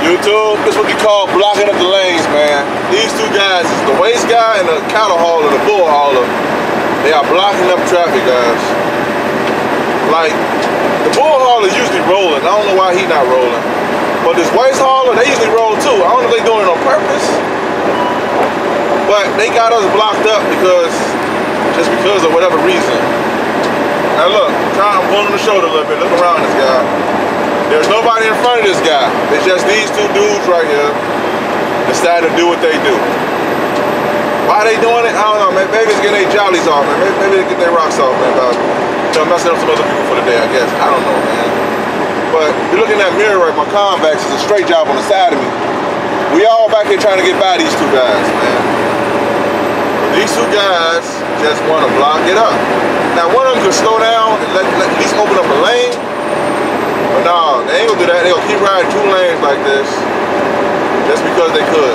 YouTube, this is what you call blocking up the lanes, man. These two guys, the waste guy and the cattle hauler, the bull hauler, they are blocking up traffic, guys. Like, the bull hauler is usually rolling. I don't know why he's not rolling. But this waste hauler, they usually roll too. I don't know if they're doing it on purpose. But they got us blocked up just because of whatever reason. Now look, I'm pulling on the shoulder a little bit. Look around this guy. There's nobody in front of this guy. It's just these two dudes right here decided to do what they do. Why they doing it? I don't know, man. Maybe it's getting their jollies off, man. Maybe they get their rocks off, man. About, messing up some other people for the day, I guess. I don't know, man. But you're looking at mirror right, my convex is a straight job on the side of me. We all back here trying to get by these two guys, man. But these two guys just want to block it up. Now, one of them could slow down and at least open up a lane. But no, they ain't gonna do that. They gonna keep riding two lanes like this just because they could.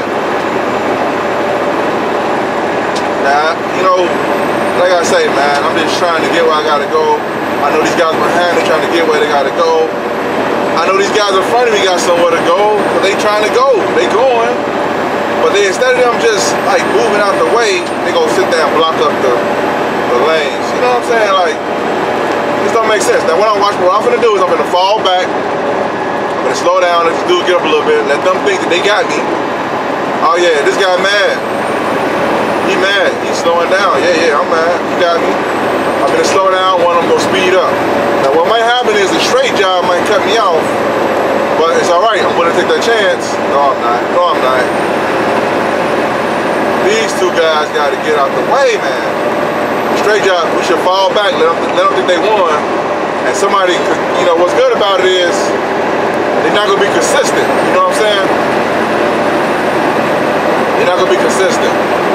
Now, you know, like I say, man, I'm just trying to get where I gotta go. I know these guys behind me trying to get where they gotta go. I know these guys in front of me got somewhere to go, but they trying to go. They going. But instead of them just like moving out the way, they gonna sit there and block up the lanes. You know what I'm saying? Like, this don't make sense. Now what I'm gonna do is I'm gonna fall back. I'm gonna slow down, let this dude get up a little bit, let them think that they got me. Oh yeah, this guy mad. He mad, he's slowing down. Yeah, I'm mad, he got me. I'm gonna slow down, one of them gonna speed up. Now what might happen is a straight job might cut me off, but it's all right, I'm gonna take that chance. No, I'm not. These two guys gotta get out the way, man. Straight job, we should fall back, let them think they won. And somebody, you know, what's good about it is, they're not gonna be consistent, you know what I'm saying? They're not gonna be consistent.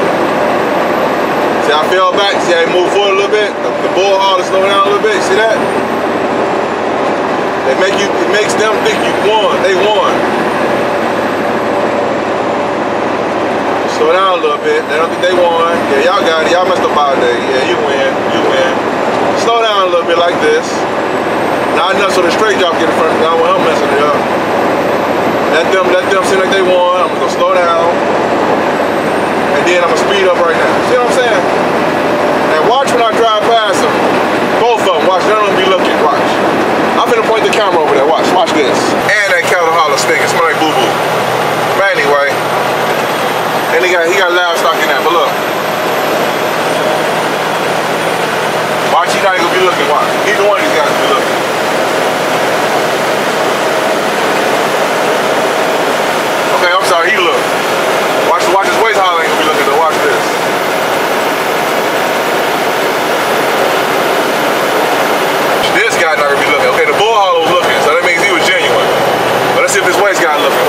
See, I fell back, see how he moved forward a little bit? The bull hauler slow down a little bit, see that? It makes them think you won, they won. Slow down a little bit, they don't think they won. Yeah, y'all got it, y'all messed up all day. Yeah, you win. Slow down a little bit like this. Not enough so the straight job get in front of me, I don't want him messing it up. Let them seem like they won, I'm gonna slow down. And then I'm gonna speed up right now. See what I'm saying? And watch when I drive past them. Both of them, watch, none of them be looking, watch. I'm gonna point the camera over there, watch this. And that cattle hauler stinking, smell like boo-boo. But anyway, and he got livestock in that, but look. Watch, he's not even gonna be looking, watch. Neither one of these guys will be looking. Okay, I'm sorry, he looked. Watch his waist hauler ain't gonna be looking though, watch this. This guy not gonna be looking. Okay, the bull hauler was looking, so that means he was genuine. But let's see if this waist guy looking.